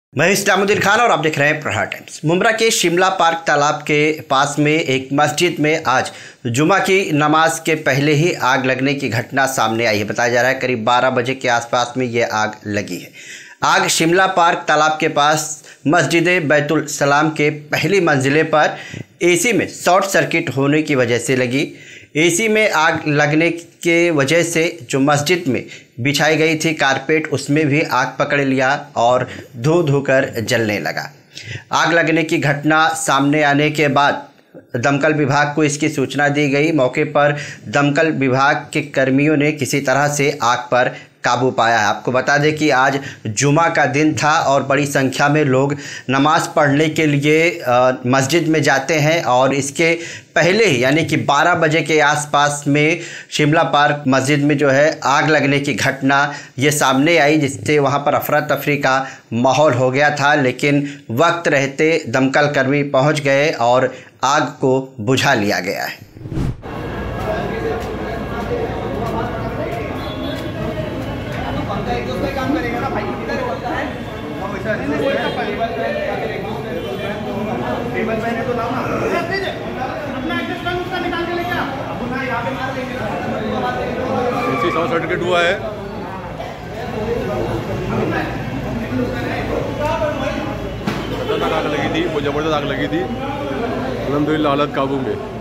मैं इस्लामुद्दीन खान और आप देख रहे हैं प्रहार टाइम्स। मुंब्रा के शिमला पार्क तालाब के पास में एक मस्जिद में आज जुमा की नमाज के पहले ही आग लगने की घटना सामने आई है। बताया जा रहा है करीब 12 बजे के आसपास में ये आग लगी है। आग शिमला पार्क तालाब के पास मस्जिद बैतुल सलाम के पहली मंजिले पर एसी में शॉर्ट सर्किट होने की वजह से लगी। एसी में आग लगने के वजह से जो मस्जिद में बिछाई गई थी कारपेट, उसमें भी आग पकड़ लिया और धू धू कर जलने लगा। आग लगने की घटना सामने आने के बाद दमकल विभाग को इसकी सूचना दी गई। मौके पर दमकल विभाग के कर्मियों ने किसी तरह से आग पर काबू पाया है। आपको बता दें कि आज जुमा का दिन था और बड़ी संख्या में लोग नमाज पढ़ने के लिए मस्जिद में जाते हैं और इसके पहले ही यानी कि 12 बजे के आसपास में शिमला पार्क मस्जिद में जो है आग लगने की घटना ये सामने आई, जिससे वहाँ पर अफरा तफरी का माहौल हो गया था। लेकिन वक्त रहते दमकल कर्मी पहुँच गए और आग को बुझा लिया गया है। काम करेगा ना भाई, किधर बोलता है टेबल पे है तो लाओ ना, अपना एडजस्ट कर उसका निकाल के लेके आ। अब ना यहां पे मार देंगे। इसी शॉर्ट सर्किट हुआ है। खतरनाक आग लगी थी, वो जबरदस्त आग लगी थी। अल्हम्दुलिल्लाह हालत काबू में।